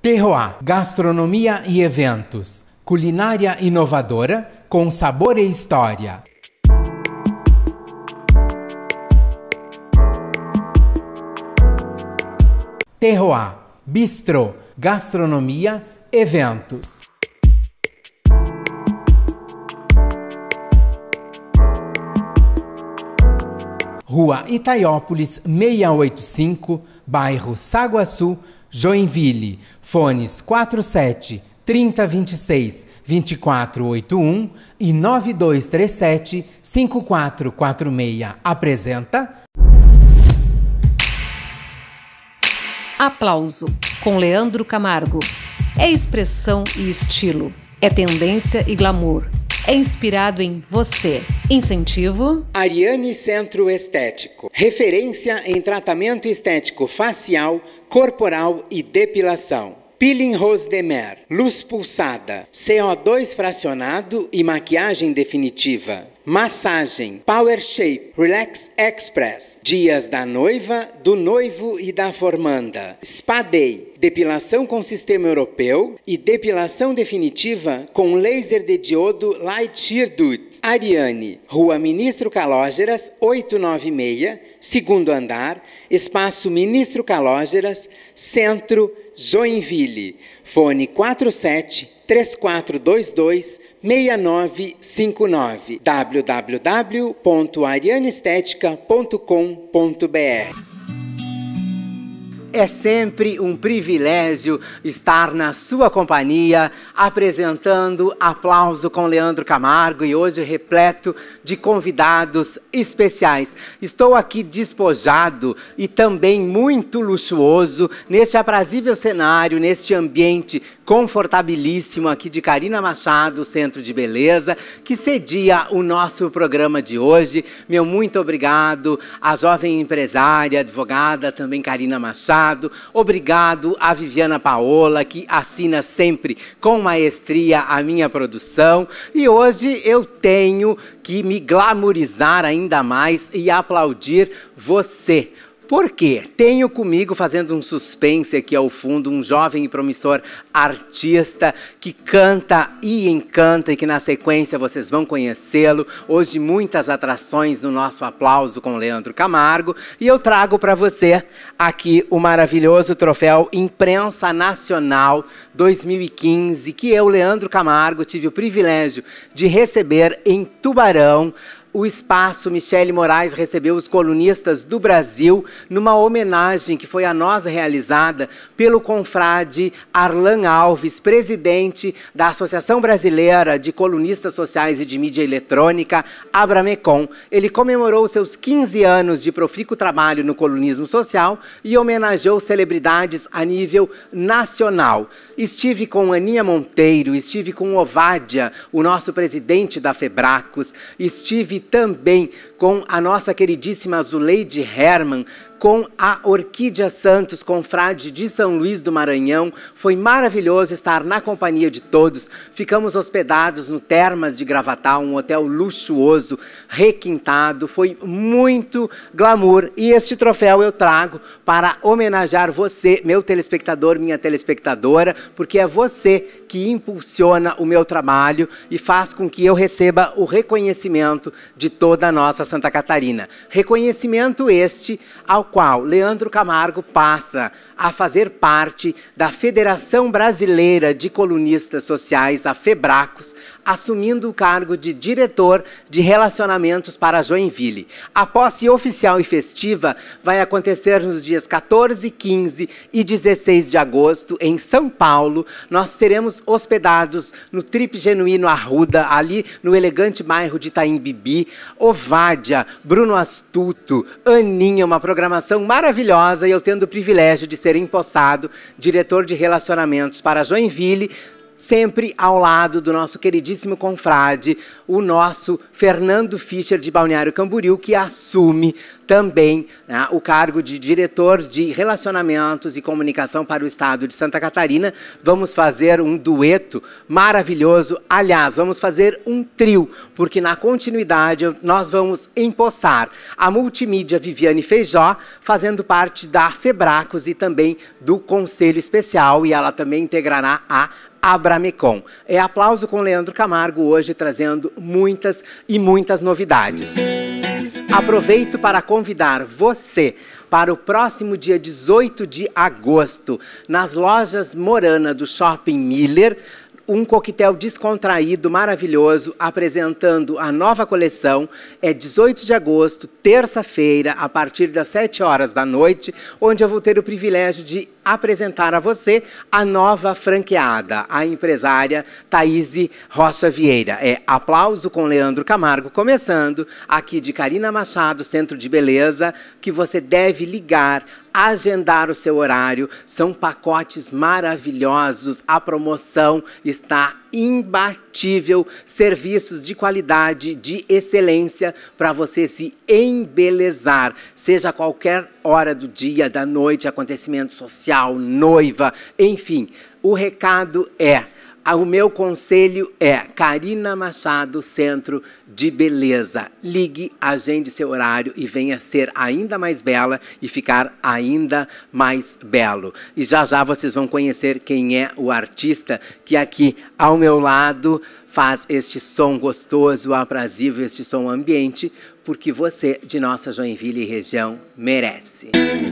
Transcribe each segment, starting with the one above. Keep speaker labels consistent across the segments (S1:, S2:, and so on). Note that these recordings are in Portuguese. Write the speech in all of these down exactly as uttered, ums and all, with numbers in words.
S1: Terroir, gastronomia e eventos. Culinária inovadora com sabor e história. Terroir, bistrô, gastronomia, eventos. Rua Itaiópolis, seiscentos e oitenta e cinco, bairro Saguaçu, Joinville. Fones quatro sete, trinta, vinte e seis, vinte e quatro oitenta e um e nove dois três sete, cinco quatro quatro seis. Apresenta...
S2: Aplauso, com Leandro Camargo. É expressão e estilo. É tendência e glamour. É inspirado em você. Incentivo...
S1: Ariane Centro Estético. Referência em tratamento estético facial, corporal e depilação. Peeling Rose de Mer. Luz pulsada. C O dois fracionado e maquiagem definitiva. Massagem, Power Shape, Relax Express, dias da noiva, do noivo e da formanda. Spa Day, depilação com sistema europeu e depilação definitiva com laser de diodo Light Shear Dude. Ariane, Rua Ministro Calógeras, oitocentos e noventa e seis, segundo andar, Espaço Ministro Calógeras, Centro, Joinville. Fone quatro sete, três quatro dois dois, seis nove cinco nove. w w w ponto ariane estética ponto com ponto b r. É sempre um privilégio estar na sua companhia, apresentando Aplauso com Leandro Camargo, e hoje repleto de convidados especiais. Estou aqui despojado e também muito luxuoso neste aprazível cenário, neste ambiente confortabilíssimo aqui de Carina Machado, Centro de Beleza, que cedia o nosso programa de hoje. Meu muito obrigado à jovem empresária, advogada, também Carina Machado. Obrigado à Viviana Paola, que assina sempre com maestria a minha produção. E hoje eu tenho que me glamourizar ainda mais e aplaudir você. Por quê? Tenho comigo, fazendo um suspense aqui ao fundo, um jovem e promissor artista que canta e encanta, e que na sequência vocês vão conhecê-lo. Hoje muitas atrações no nosso Aplauso com Leandro Camargo, e eu trago para você aqui o maravilhoso troféu Imprensa Nacional dois mil e quinze, que eu, Leandro Camargo, tive o privilégio de receber em Tubarão. O Espaço Michele Moraes recebeu os colunistas do Brasil numa homenagem que foi a nós realizada pelo confrade Arlan Alves, presidente da Associação Brasileira de Colunistas Sociais e de Mídia Eletrônica, Abramecon. Ele comemorou seus quinze anos de profícuo trabalho no colunismo social e homenageou celebridades a nível nacional. Estive com Aninha Monteiro, estive com Ovádia, o nosso presidente da Febracos, estive também com a nossa queridíssima Zuleide Herman, com a Orquídea Santos, confrade de São Luís do Maranhão. Foi maravilhoso estar na companhia de todos. Ficamos hospedados no Termas de Gravatal, um hotel luxuoso, requintado. Foi muito glamour. E este troféu eu trago para homenagear você, meu telespectador, minha telespectadora, porque é você que impulsiona o meu trabalho e faz com que eu receba o reconhecimento de toda a nossa Santa Catarina. Reconhecimento este ao qual Leandro Camargo passa a fazer parte da Federação Brasileira de Colunistas Sociais, a Febracos, assumindo o cargo de diretor de relacionamentos para Joinville. A posse oficial e festiva vai acontecer nos dias quatorze, quinze e dezesseis de agosto, em São Paulo. Nós seremos hospedados no Trip Genuíno Arruda, ali no elegante bairro de Itaim Bibi. Ovádia, Bruno Astuto, Aninha, uma programação maravilhosa, e eu tendo o privilégio de ser empossado diretor de relacionamentos para Joinville. sempre ao lado do nosso queridíssimo confrade, o nosso Fernando Fischer de Balneário Camboriú, que assume também, né, o cargo de diretor de Relacionamentos e Comunicação para o Estado de Santa Catarina. Vamos fazer um dueto maravilhoso. Aliás, vamos fazer um trio, porque na continuidade nós vamos empossar a multimídia Viviane Feijó, fazendo parte da Febracos e também do Conselho Especial, e ela também integrará a Abramecom. É Aplauso com Leandro Camargo, hoje trazendo muitas e muitas novidades. Aproveito para convidar você para o próximo dia dezoito de agosto, nas lojas Morana do Shopping Miller, um coquetel descontraído, maravilhoso, apresentando a nova coleção. É dezoito de agosto, terça-feira, a partir das sete horas da noite, onde eu vou ter o privilégio de apresentar a você a nova franqueada, a empresária Thaíse Rocha Vieira. É Aplauso com Leandro Camargo, começando aqui de Carina Machado, Centro de Beleza, que você deve ligar, agendar o seu horário. São pacotes maravilhosos, a promoção está imbatível, serviços de qualidade, de excelência, para você se embelezar, seja a qualquer hora do dia, da noite, acontecimento social, noiva, enfim. O recado é, o meu conselho é Carina Machado, Centro de Beleza. Ligue, agende seu horário e venha ser ainda mais bela e ficar ainda mais belo. E já já vocês vão conhecer quem é o artista que aqui ao meu lado faz este som gostoso, aprazível, este som ambiente, porque você de nossa Joinville e região merece.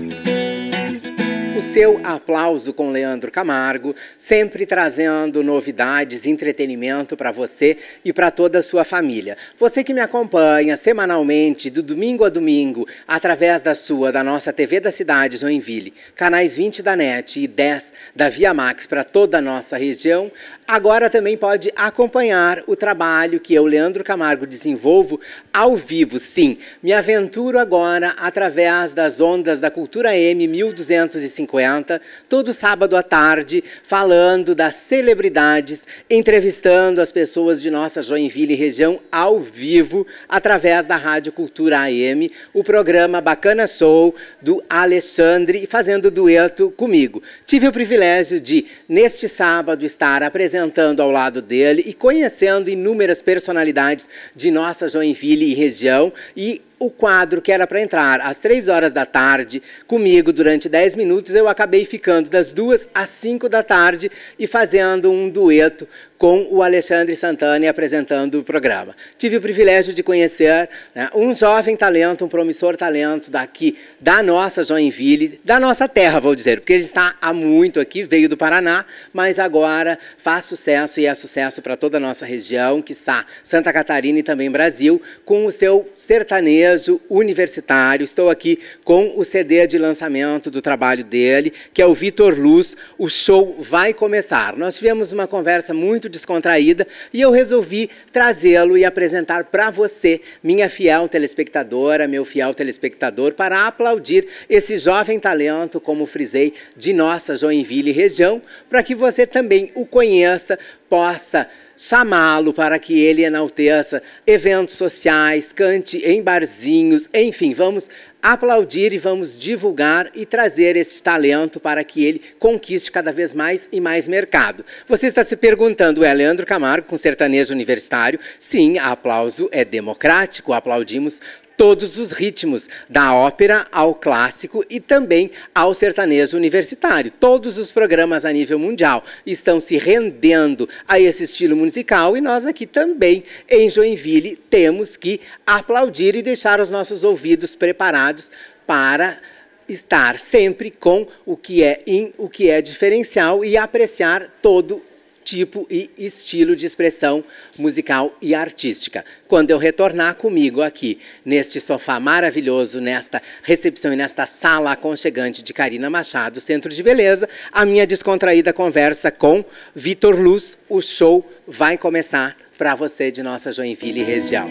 S1: O seu Aplauso com Leandro Camargo, sempre trazendo novidades, entretenimento para você e para toda a sua família. Você que me acompanha semanalmente, do domingo a domingo, através da sua, da nossa T V da cidade, Joinville, canais vinte da NET e dez da Via Max para toda a nossa região, agora também pode acompanhar o trabalho que eu, Leandro Camargo, desenvolvo ao vivo. Sim, me aventuro agora através das ondas da Cultura M mil duzentos e cinquenta, todo sábado à tarde, falando das celebridades, entrevistando as pessoas de nossa Joinville e região ao vivo, através da Rádio Cultura A M, o programa Bacana Show do Alexandre, fazendo dueto comigo. Tive o privilégio de, neste sábado, estar apresentando ao lado dele e conhecendo inúmeras personalidades de nossa Joinville e região, e o quadro que era para entrar às três horas da tarde, comigo durante dez minutos, eu acabei ficando das duas às cinco da tarde e fazendo um dueto com o Alexandre Santana e apresentando o programa. Tive o privilégio de conhecer, né, um jovem talento, um promissor talento daqui da nossa Joinville, da nossa terra, vou dizer, porque ele está há muito aqui, veio do Paraná, mas agora faz sucesso e é sucesso para toda a nossa região, que está Santa Catarina e também Brasil, com o seu sertanejo universitário. Estou aqui com o C D de lançamento do trabalho dele, que é o Vitor Luz. O show vai começar. Nós tivemos uma conversa muito descontraída e eu resolvi trazê-lo e apresentar para você, minha fiel telespectadora, meu fiel telespectador, para aplaudir esse jovem talento, como frisei, de nossa Joinville e região, para que você também o conheça, possa chamá-lo para que ele enalteça eventos sociais, cante em barzinhos, enfim, vamos aplaudir e vamos divulgar e trazer esse talento para que ele conquiste cada vez mais e mais mercado. Você está se perguntando, é Leandro Camargo com sertanejo universitário? Sim, Aplauso é democrático, aplaudimos todos os ritmos, da ópera ao clássico e também ao sertanejo universitário. Todos os programas a nível mundial estão se rendendo a esse estilo musical e nós aqui também, em Joinville, temos que aplaudir e deixar os nossos ouvidos preparados para estar sempre com o que é in, o que é diferencial e apreciar todo tipo e estilo de expressão musical e artística. Quando eu retornar comigo aqui, neste sofá maravilhoso, nesta recepção e nesta sala aconchegante de Carina Machado, Centro de Beleza, a minha descontraída conversa com Vitor Luz, o show vai começar para você de nossa Joinville e região.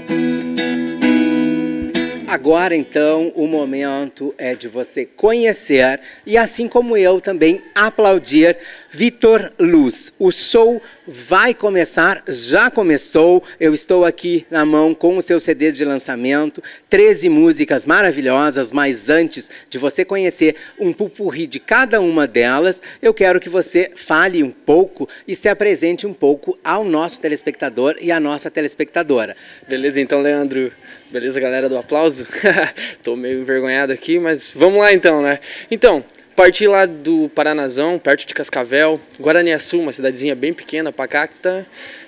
S1: Agora, então, o momento é de você conhecer e, assim como eu, também aplaudir Vitor Luz. O show vai começar, já começou. Eu estou aqui na mão com o seu C D de lançamento, treze músicas maravilhosas, mas antes de você conhecer um pupurri de cada uma delas, eu quero que você fale um pouco e se apresente um pouco ao nosso telespectador e à nossa telespectadora.
S3: Beleza, então, Leandro. Beleza, galera do aplauso? Tô meio envergonhado aqui, mas vamos lá então, né? Então, parti lá do Paranazão, perto de Cascavel, Guaraniaçu, uma cidadezinha bem pequena, pacata.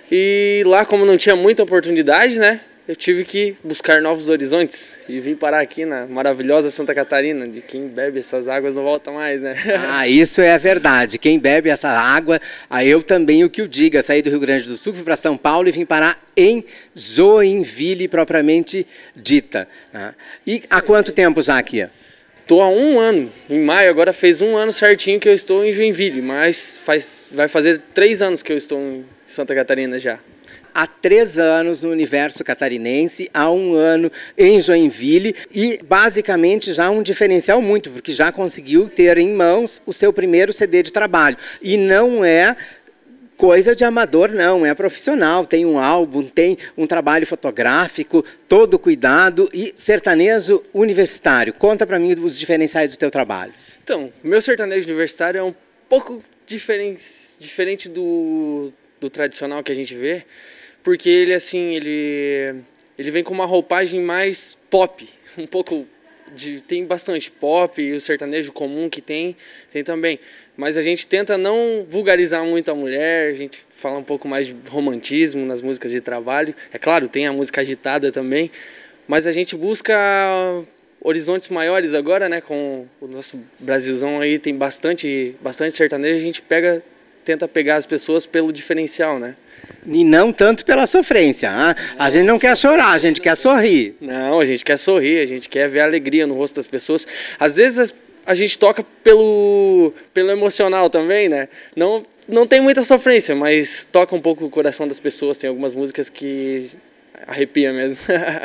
S3: E lá, como não tinha muita oportunidade, né? Eu tive que buscar novos horizontes e vim parar aqui na maravilhosa Santa Catarina. De quem bebe essas águas não volta mais, né?
S1: Ah, isso é a verdade. Quem bebe essa água, ah, eu também o que o diga. Saí do Rio Grande do Sul, fui para São Paulo e vim parar em Joinville, propriamente dita. Ah, e há quanto tempo já aqui?
S3: Estou há um ano, em maio, agora fez um ano certinho que eu estou em Joinville, mas faz, vai fazer três anos que eu estou em Santa Catarina já.
S1: Há três anos no universo catarinense, há um ano em Joinville e basicamente já um diferencial muito, porque já conseguiu ter em mãos o seu primeiro C D de trabalho. E não é coisa de amador, não, é profissional, tem um álbum, tem um trabalho fotográfico, todo cuidado e sertanejo universitário. Conta para mim os diferenciais do teu trabalho.
S3: Então, o meu sertanejo universitário é um pouco diferente, diferente do, do tradicional que a gente vê, porque ele, assim, ele, ele vem com uma roupagem mais pop, um pouco de, tem bastante pop e o sertanejo comum que tem, tem também. Mas a gente tenta não vulgarizar muito a mulher, a gente fala um pouco mais de romantismo nas músicas de trabalho. É claro, tem a música agitada também, mas a gente busca horizontes maiores agora, né? Com o nosso Brasilzão aí tem bastante, bastante sertanejo, a gente pega, tenta pegar as pessoas pelo diferencial, né?
S1: E não tanto pela sofrência. Hein? A gente não quer chorar, a gente quer sorrir.
S3: Não, a gente quer sorrir, a gente quer ver a alegria no rosto das pessoas. Às vezes as, a gente toca pelo, pelo emocional também, né? Não, não tem muita sofrência, mas toca um pouco o coração das pessoas. Tem algumas músicas que arrepia mesmo.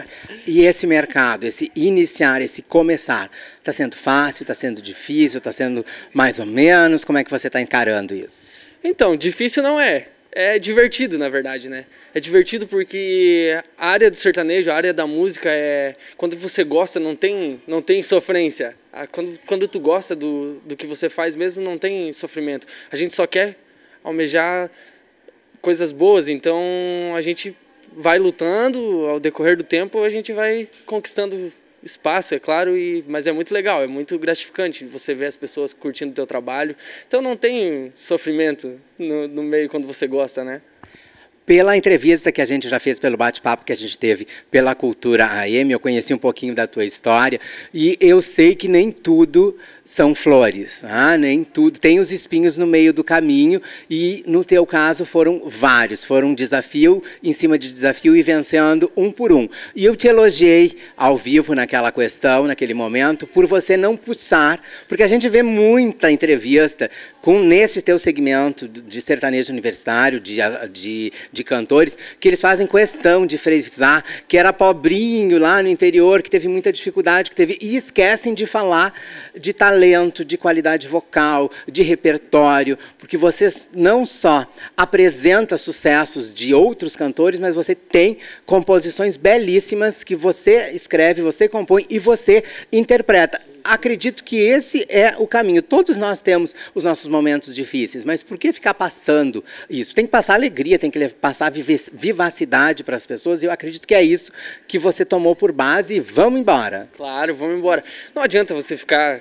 S1: E esse mercado, esse iniciar, esse começar, está sendo fácil, está sendo difícil, está sendo mais ou menos? Como é que você está encarando isso?
S3: Então, difícil não é. É divertido, na verdade, né? É divertido porque a área do sertanejo, a área da música, é quando você gosta, não tem, não tem sofrência. Quando, quando tu gosta do, do que você faz mesmo, não tem sofrimento. A gente só quer almejar coisas boas, então a gente vai lutando, ao decorrer do tempo a gente vai conquistando espaço, é claro, e, mas é muito legal, é muito gratificante você ver as pessoas curtindo o teu trabalho. Então não tem sofrimento no, no meio quando você gosta, né?
S1: Pela entrevista que a gente já fez, pelo bate-papo que a gente teve pela Cultura A M, eu conheci um pouquinho da tua história e eu sei que nem tudo são flores, ah, nem tudo. Tem os espinhos no meio do caminho e, no teu caso, foram vários. Foram um desafio em cima de desafio e vencendo um por um. E eu te elogiei ao vivo naquela questão, naquele momento, por você não puxar, porque a gente vê muita entrevista com, nesse teu segmento de sertanejo universitário, de, de, de cantores, que eles fazem questão de frisar que era pobrinho lá no interior, que teve muita dificuldade, que teve, e esquecem de falar de talento, de qualidade vocal, de repertório, porque você não só apresenta sucessos de outros cantores, mas você tem composições belíssimas que você escreve, você compõe e você interpreta. Acredito que esse é o caminho. Todos nós temos os nossos momentos difíceis, mas por que ficar passando isso? Tem que passar alegria, tem que passar vivacidade para as pessoas, e eu acredito que é isso que você tomou por base e vamos embora.
S3: Claro, vamos embora. Não adianta você ficar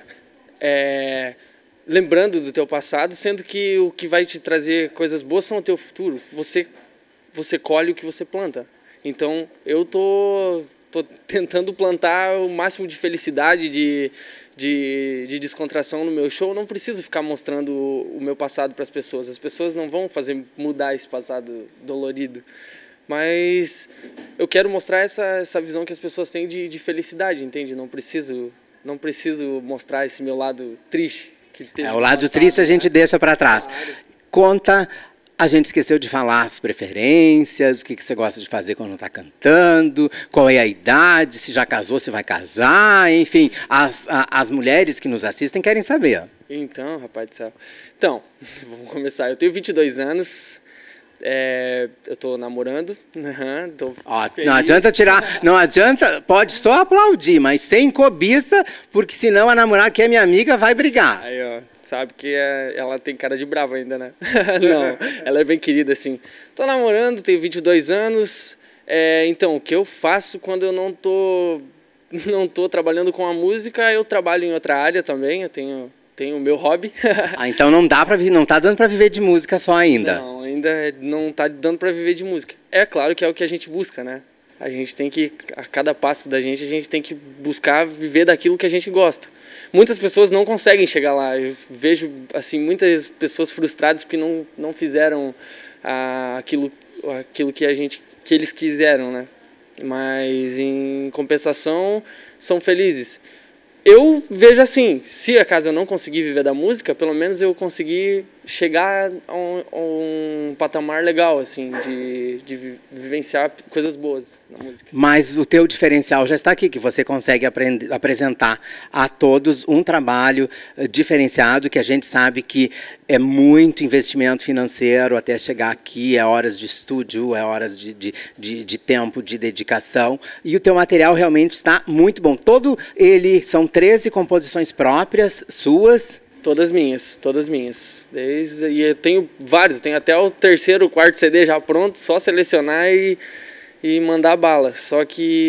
S3: é, lembrando do teu passado, sendo que o que vai te trazer coisas boas são o teu futuro. Você, você colhe o que você planta. Então, eu tô... Estou tentando plantar o máximo de felicidade, de, de, de descontração no meu show. Não preciso ficar mostrando o, o meu passado para as pessoas. As pessoas não vão fazer mudar esse passado dolorido. Mas eu quero mostrar essa, essa visão que as pessoas têm de, de felicidade, entende? Não preciso, não preciso mostrar esse meu lado triste. Que teve
S1: é, o lado
S3: passado,
S1: triste a gente
S3: né?
S1: deixa para trás.
S3: Claro.
S1: Conta A gente esqueceu de falar as preferências, o que, que você gosta de fazer quando está cantando, qual é a idade, se já casou, se vai casar, enfim, as, a, as mulheres que nos assistem querem saber.
S3: Então, rapaz do céu. Então, vamos começar. Eu tenho vinte e dois anos, é, eu estou namorando. Uhum, tô
S1: Ó, não adianta tirar, não adianta, pode só aplaudir, mas sem cobiça, porque senão a namorada que é minha amiga vai brigar.
S3: Aí, ó. Sabe que é, ela tem cara de brava ainda, né? Não, ela é bem querida, assim. Tô namorando, tenho vinte e dois anos. É, então, o que eu faço quando eu não tô, não tô trabalhando com a música, eu trabalho em outra área também. Eu tenho, tenho o meu hobby.
S1: Ah, então não dá para, não tá dando para viver de música só ainda.
S3: Não, ainda não tá dando para viver de música. É claro que é o que a gente busca, né? A gente tem que, a cada passo da gente, a gente tem que buscar viver daquilo que a gente gosta. Muitas pessoas não conseguem chegar lá. Eu vejo assim muitas pessoas frustradas porque não, não fizeram ah, aquilo, aquilo que, a gente, que eles quiseram, né? Mas, em compensação, são felizes. Eu vejo assim, se acaso eu não conseguir viver da música, pelo menos eu consegui chegar a um, a um patamar legal, assim, de, de vivenciar coisas boas na música.
S1: Mas o teu diferencial já está aqui, que você consegue aprender, apresentar a todos um trabalho diferenciado, que a gente sabe que é muito investimento financeiro até chegar aqui, é horas de estúdio, é horas de, de, de, de tempo, de dedicação, e o teu material realmente está muito bom. Todo ele, são treze composições próprias, suas?
S3: Todas minhas, todas minhas. Desde, e eu tenho vários, tenho até o terceiro, quarto C D já pronto, só selecionar e, e mandar bala. Só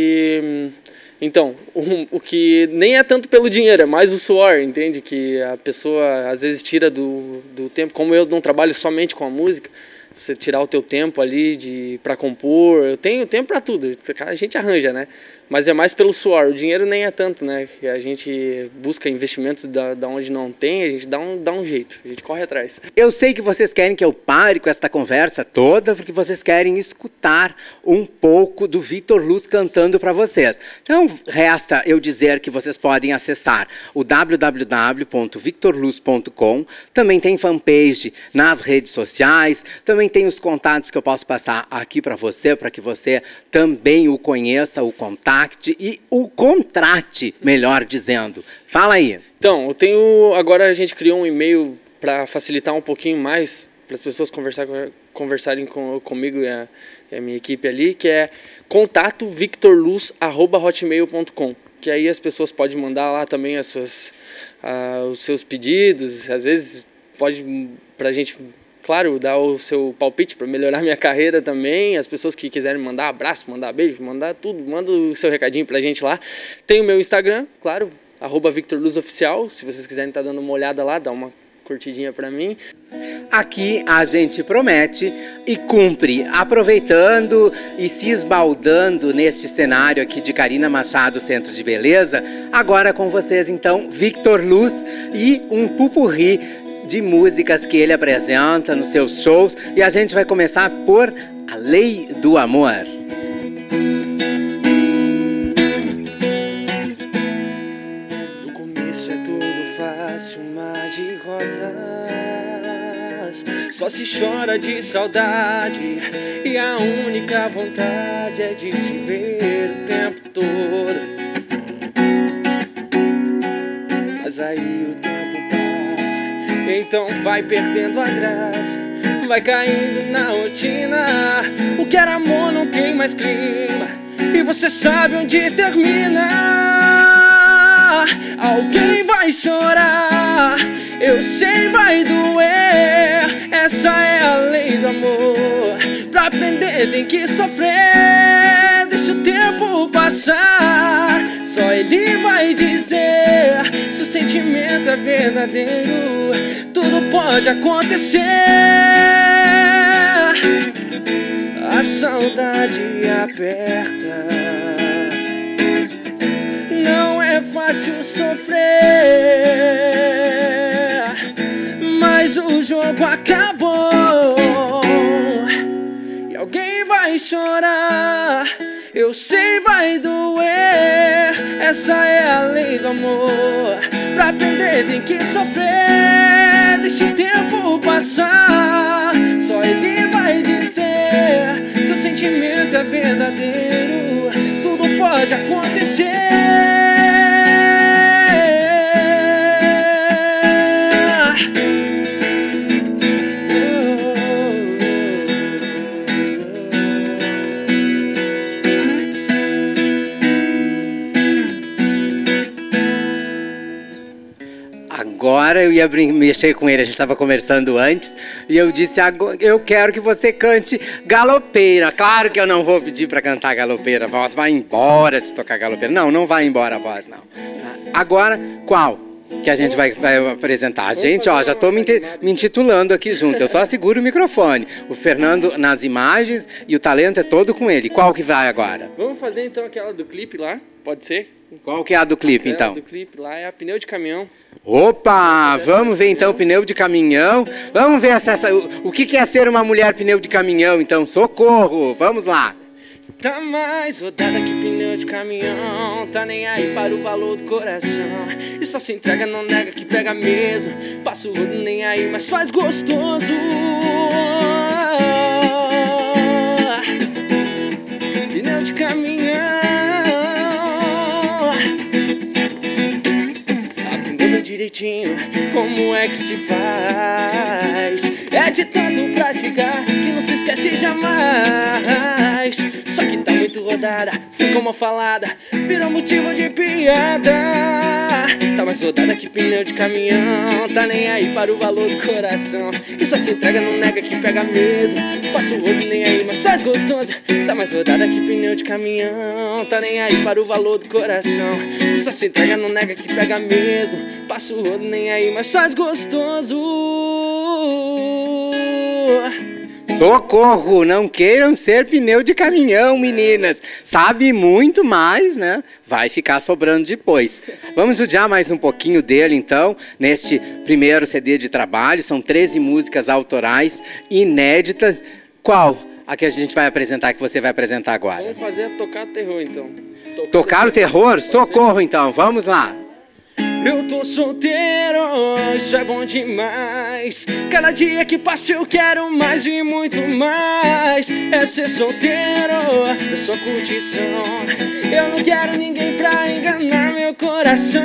S3: que, então, o, o que nem é tanto pelo dinheiro, é mais o suor, entende? Que a pessoa às vezes tira do, do tempo, como eu não trabalho somente com a música, você tirar o teu tempo ali de para compor, eu tenho tempo para tudo, a gente arranja, né? Mas é mais pelo suor, o dinheiro nem é tanto, né? A gente busca investimentos da, da onde não tem, a gente dá um, dá um jeito, a gente corre atrás.
S1: Eu sei que vocês querem que eu pare com esta conversa toda, porque vocês querem escutar um pouco do Victor Luz cantando para vocês. Então, resta eu dizer que vocês podem acessar o w w w ponto victor luz ponto com, também tem fanpage nas redes sociais, também tem os contatos que eu posso passar aqui para você, para que você também o conheça, o contato, e o contrate, melhor dizendo. Fala aí.
S3: Então, eu tenho, agora a gente criou um e-mail para facilitar um pouquinho mais, para as pessoas conversar, conversarem com, comigo e a, e a minha equipe ali, que é contato victor luz arroba hotmail ponto com, que aí as pessoas podem mandar lá também as suas, uh, os seus pedidos, às vezes pode, para a gente... Claro, dar o seu palpite para melhorar minha carreira também. As pessoas que quiserem mandar abraço, mandar beijo, mandar tudo, manda o seu recadinho pra gente lá. Tem o meu Instagram, claro, arroba Victor Luz Oficial. Se vocês quiserem estar dando uma olhada lá, dá uma curtidinha pra mim.
S1: Aqui a gente promete e cumpre, aproveitando e se esbaldando neste cenário aqui de Carina Machado Centro de Beleza. Agora com vocês, então, Victor Luz e um pupurri de músicas que ele apresenta nos seus shows, e a gente vai começar por A Lei do Amor.
S3: No começo é tudo fácil, um mar de rosas, só se chora de saudade, e a única vontade é de se ver o tempo todo. Mas aí o tempo então vai perdendo a graça, vai caindo na rotina. O que era amor não tem mais clima, e você sabe onde termina. Alguém vai chorar, eu sei vai doer, essa é a lei do amor. Pra aprender tem que sofrer, deixa o tempo passar, só ele vai dizer se o sentimento é verdadeiro. Tudo pode acontecer, a saudade aperta, não é fácil sofrer, mas o jogo acabou e alguém vai chorar. Eu sei vai doer, essa é a lei do amor. Pra aprender tem que sofrer, deixa o tempo passar, só ele sentimento é verdadeiro, tudo pode acontecer.
S1: Agora eu ia mexer com ele, a gente estava conversando antes, e eu disse, eu quero que você cante Galopeira. Claro que eu não vou pedir para cantar Galopeira, a voz vai embora se tocar Galopeira. Não, não vai embora a voz, não. Agora, qual que a gente vai, vai apresentar? Gente, ó, já estou me, me intitulando aqui junto, eu só seguro o microfone. O Fernando nas imagens e o talento é todo com ele. Qual que vai agora?
S3: Vamos fazer então aquela do clipe lá, pode ser?
S1: Qual que é a do clipe, então?
S3: A do clipe lá é a Pneu de Caminhão.
S1: Opa, vamos ver então pneu de caminhão. Vamos ver essa, essa, o, o que, que é ser uma mulher pneu de caminhão, então. Socorro, vamos lá.
S3: Tá mais rodada que pneu de caminhão, tá nem aí para o valor do coração. E só se entrega, não nega que pega mesmo. Passa o rodo nem aí, mas faz gostoso. Pneu de caminhão, direitinho, como é que se faz? É de tanto praticar que não se esquece jamais. Só que tá muito rodada, ficou mal falada, virou motivo de piada. Tá mais rodada que pneu de caminhão, tá nem aí para o valor do coração. E só se entrega, não nega que pega mesmo. Passa o rodo nem aí, mas faz gostoso. Tá mais rodada que pneu de caminhão, tá nem aí para o valor do coração. E só se entrega, não nega que pega mesmo. Passa o rodo nem aí, mas faz gostoso.
S1: Socorro, não queiram ser pneu de caminhão, meninas. Sabe muito mais, né? Vai ficar sobrando depois. Vamos judiar mais um pouquinho dele, então, neste primeiro C D de trabalho. São treze músicas autorais, inéditas. Qual a que a gente vai apresentar, que você vai apresentar agora?
S3: Vamos fazer a tocar terror, então.
S1: Tocar, tocar o terror? Socorro, então. Vamos lá.
S3: Eu tô solteiro, isso é bom demais. Cada dia que passa eu quero mais e muito mais. É ser solteiro, é só curtição. Eu não quero ninguém pra enganar meu coração.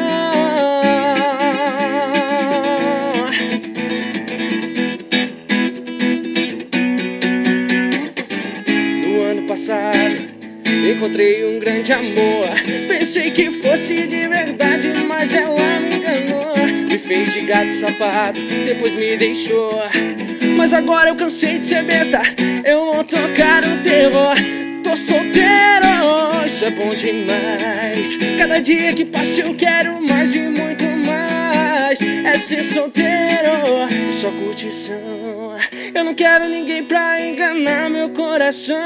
S3: No ano passado encontrei um grande amor. Pensei que fosse de verdade, mas ela me enganou. Me fez de gato e sapato, depois me deixou. Mas agora eu cansei de ser besta, eu vou tocar o terror. Tô solteiro, isso é bom demais. Cada dia que passa eu quero mais e muito mais. É ser solteiro, só curtição. Eu não quero ninguém pra enganar meu coração.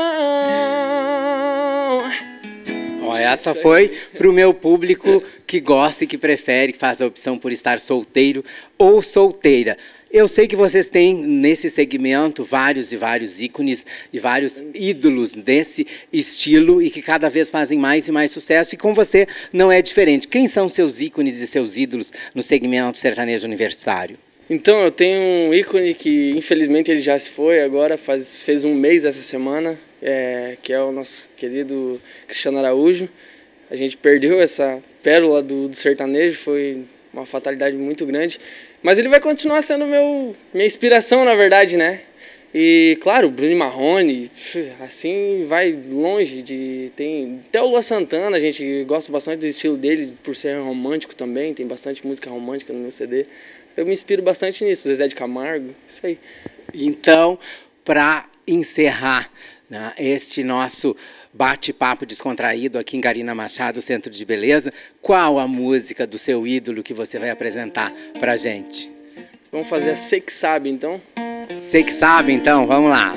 S1: Ó, essa foi pro meu público que gosta e que prefere, que faz a opção por estar solteiro ou solteira. Eu sei que vocês têm nesse segmento vários e vários ícones e vários ídolos desse estilo e que cada vez fazem mais e mais sucesso, e com você não é diferente. Quem são seus ícones e seus ídolos no segmento sertanejo universitário?
S3: Então, eu tenho um ícone que infelizmente ele já se foi, agora faz, fez um mês essa semana, é, que é o nosso querido Cristiano Araújo. A gente perdeu essa pérola do, do sertanejo, foi uma fatalidade muito grande. Mas ele vai continuar sendo meu, minha inspiração, na verdade, né? E, claro, Bruno e Marrone, assim, vai longe de... Tem até o Lua Santana, a gente gosta bastante do estilo dele, por ser romântico também, tem bastante música romântica no meu C D. Eu me inspiro bastante nisso, Zezé de Camargo, isso aí.
S1: Então, para encerrar, né, este nosso bate-papo descontraído aqui em Garina Machado, Centro de Beleza, qual a música do seu ídolo que você vai apresentar pra gente?
S3: Vamos fazer a Sei Que Sabe, então?
S1: Sei Que Sabe, então, vamos lá.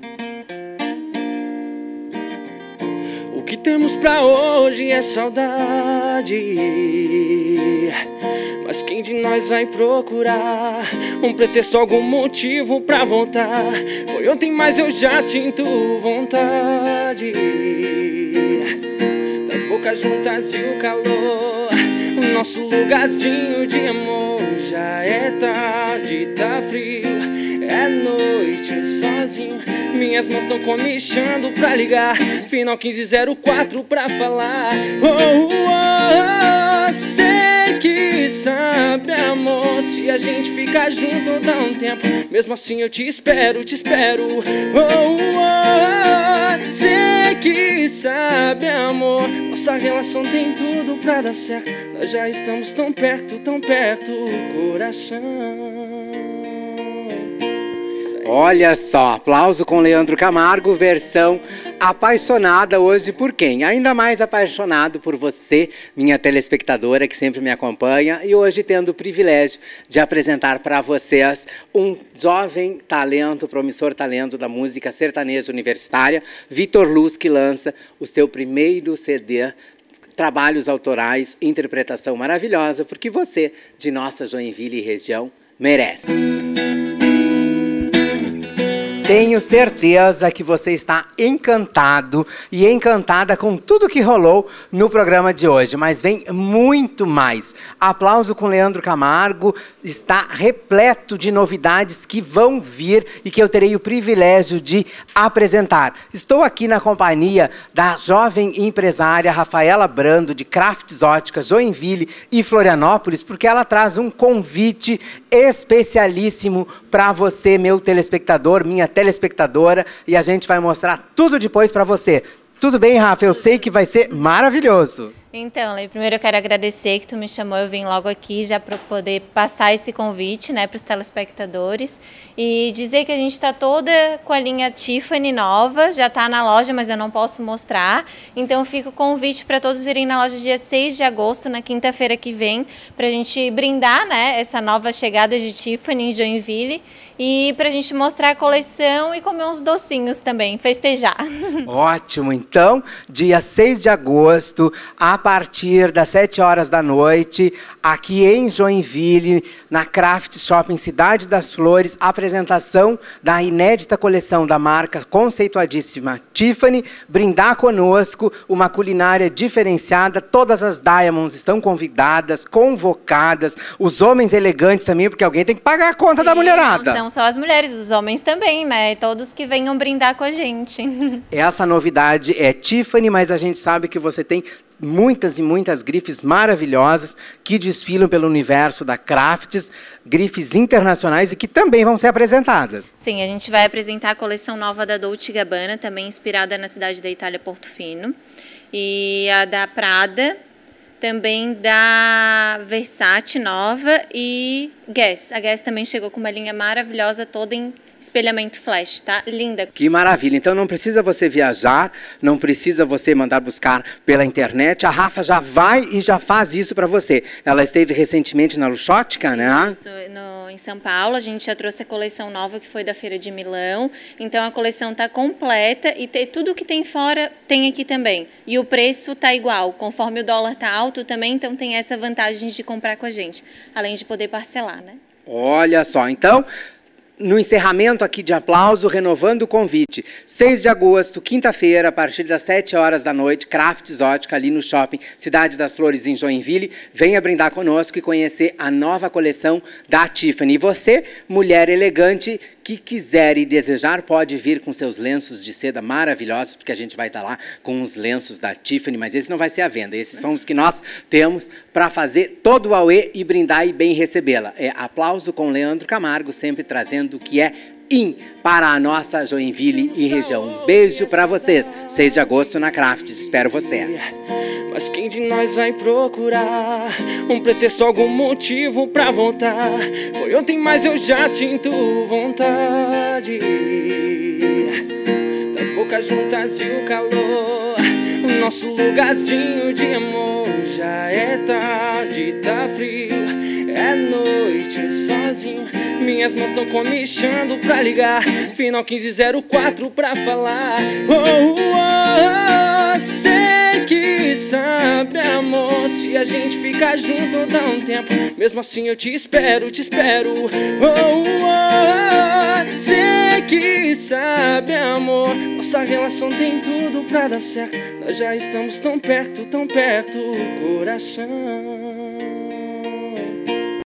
S3: O que temos pra hoje é saudade, mas quem de nós vai procurar um pretexto, algum motivo pra voltar? Foi ontem, mas eu já sinto vontade das bocas juntas e o calor. O nosso lugarzinho de amor já é tarde, tá frio. É É noite sozinho, minhas mãos estão comichando pra ligar. Final quinze zero quatro pra falar. Oh, oh, oh, sei que sabe, amor, se a gente ficar junto dá um tempo. Mesmo assim eu te espero, te espero. Oh, oh, oh, sei que sabe, amor, nossa relação tem tudo pra dar certo. Nós já estamos tão perto, tão perto, coração.
S1: Olha só, aplauso com Leandro Camargo, versão apaixonada hoje por quem? Ainda mais apaixonado por você, minha telespectadora que sempre me acompanha, e hoje tendo o privilégio de apresentar para vocês um jovem talento, promissor talento da música sertaneja universitária, Vitor Luz, que lança o seu primeiro C D, trabalhos autorais, interpretação maravilhosa, porque você, de nossa Joinville e região, merece. Tenho certeza que você está encantado e encantada com tudo que rolou no programa de hoje, mas vem muito mais. Aplauso com Leandro Camargo, está repleto de novidades que vão vir e que eu terei o privilégio de apresentar. Estou aqui na companhia da jovem empresária Rafaela Brando, de Crafts Óticas, Joinville e Florianópolis, porque ela traz um convite especialíssimo para você, meu telespectador, minha telespectadora, e a gente vai mostrar tudo depois para você. Tudo bem, Rafa? Eu sei que vai ser maravilhoso.
S4: Então, Lei, primeiro eu quero agradecer que tu me chamou, eu vim logo aqui já para poder passar esse convite, né, para os telespectadores e dizer que a gente está toda com a linha Tiffany nova, já está na loja, mas eu não posso mostrar, então fica o convite para todos virem na loja dia seis de agosto, na quinta-feira que vem, para a gente brindar, né, essa nova chegada de Tiffany em Joinville e para a gente mostrar a coleção e comer uns docinhos também, festejar.
S1: Ótimo, então, dia seis de agosto, a partir das sete horas da noite, aqui em Joinville, na Craft Shopping Cidade das Flores, a apresentação da inédita coleção da marca conceituadíssima Tiffany, brindar conosco uma culinária diferenciada, todas as Diamonds estão convidadas, convocadas, os homens elegantes também, porque alguém tem que pagar a conta. Sim, da mulherada.
S4: Não são só as mulheres, os homens também, né? Todos que venham brindar com a gente.
S1: Essa novidade é Tiffany, mas a gente sabe que você tem muitas e muitas grifes maravilhosas que desfilam pelo universo da Crafts, grifes internacionais e que também vão ser apresentadas.
S4: Sim, a gente vai apresentar a coleção nova da Dolce and Gabbana, também inspirada na cidade da Itália, Portofino, e a da Prada, também da Versace nova e Guess. A Guess também chegou com uma linha maravilhosa, toda em espelhamento flash, tá? Linda.
S1: Que maravilha. Então não precisa você viajar, não precisa você mandar buscar pela internet. A Rafa já vai e já faz isso para você. Ela esteve recentemente na Luxótica, né?
S4: Isso, no, em São Paulo. A gente já trouxe a coleção nova que foi da Feira de Milão. Então a coleção tá completa e tem, tudo que tem fora tem aqui também. E o preço tá igual, conforme o dólar tá alto também, então tem essa vantagem de comprar com a gente, além de poder parcelar, né?
S1: Olha só, então, no encerramento aqui de aplauso, renovando o convite, seis de agosto, quinta-feira, a partir das sete horas da noite, Crafts Ótica, ali no shopping Cidade das Flores, em Joinville, venha brindar conosco e conhecer a nova coleção da Tiffany. E você, mulher elegante, que quiser e desejar, pode vir com seus lenços de seda maravilhosos, porque a gente vai estar lá com os lenços da Tiffany, mas esse não vai ser à venda, esses são os que nós temos para fazer todo o auê e brindar e bem recebê-la. É aplauso com Leandro Camargo, sempre trazendo o que é in para a nossa Joinville e região. Um beijo para vocês. seis de agosto na Crafts, espero você.
S3: Mas quem de nós vai procurar um pretexto, algum motivo pra voltar? Foi ontem, mas eu já sinto vontade das bocas juntas e o calor. O nosso lugarzinho de amor. Já é tarde, tá frio, é noite sozinho. Minhas mãos estão comichando pra ligar. Final quinze zero quatro pra falar. Oh, oh, oh, sei que sabe, amor, se a gente ficar junto dá um tempo. Mesmo assim eu te espero, te espero. Oh, oh, oh, sei que sabe, amor, nossa relação tem tudo pra dar certo. Nós já estamos tão perto, tão perto, coração.